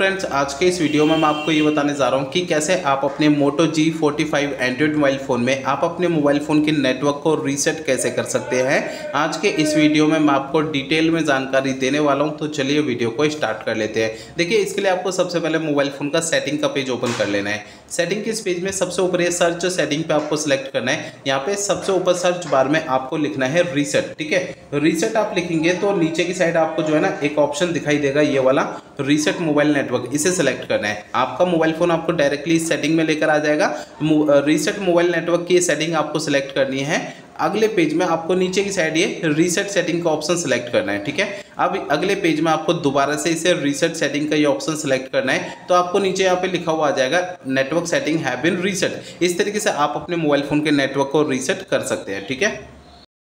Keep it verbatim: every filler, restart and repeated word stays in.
Friends, आज के इस वीडियो में मैं आपको ये बताने जा रहा हूँ कि कैसे आप अपने Moto G forty five Android mobile phone में आप अपने मोबाइल फ़ोन के नेटवर्क को रीसेट कैसे कर सकते हैं। आज के इस वीडियो में मैं आपको डिटेल में जानकारी देने वाला हूँ, तो चलिए वीडियो को स्टार्ट कर लेते हैं। देखिए, इसके लिए आपको सबसे पहले मोबाइल फ़ोन का सेटिंग का पेज ओपन कर लेना है। सेटिंग के इस पेज में सबसे ऊपर ये सर्च सेटिंग पे आपको सिलेक्ट करना है। यहाँ पे सबसे ऊपर सर्च बार में आपको लिखना है रीसेट। ठीक है, रीसेट आप लिखेंगे तो नीचे की साइड आपको जो है ना एक ऑप्शन दिखाई देगा, ये वाला रीसेट मोबाइल नेटवर्क, इसे सेलेक्ट करना है। आपका मोबाइल फोन आपको डायरेक्टली इस सेटिंग में लेकर आ जाएगा। रीसेट मोबाइल नेटवर्क की सेटिंग आपको सेलेक्ट करनी है। अगले पेज में आपको नीचे की साइड ये रीसेट सेटिंग का ऑप्शन सेलेक्ट करना है। ठीक है, अब अगले पेज में आपको दोबारा से इसे रीसेट सेटिंग का ये ऑप्शन सेलेक्ट करना है। तो आपको नीचे यहाँ पे लिखा हुआ आ जाएगा network setting have been reset. इस तरीके से आप अपने मोबाइल फोन के नेटवर्क को रीसेट कर सकते हैं। ठीक है।